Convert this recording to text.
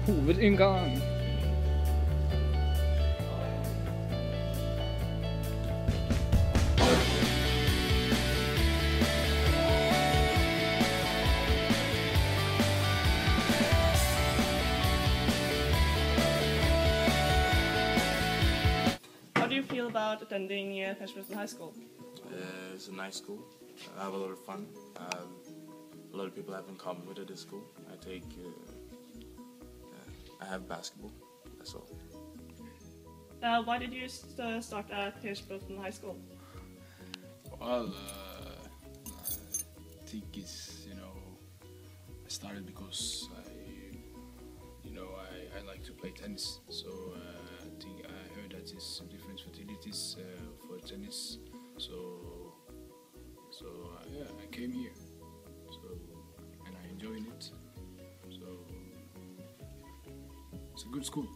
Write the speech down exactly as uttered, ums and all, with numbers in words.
hovedinngang. How do you feel about attending uh, Persbråten High School? Uh, it's a nice school. I have a lot of fun. Um, a lot of people I have in common with at this school. I take, uh, uh, I have basketball. That's all. Uh, why did you st uh, start at Persbråten High School? Well, uh, I think it's, you know, I started because I, you know, I, I like to play tennis. So uh, I think I heard that there's different facilities uh, for tennis. So, so uh, yeah, I came here. So, and I enjoyed it. So, it's a good school.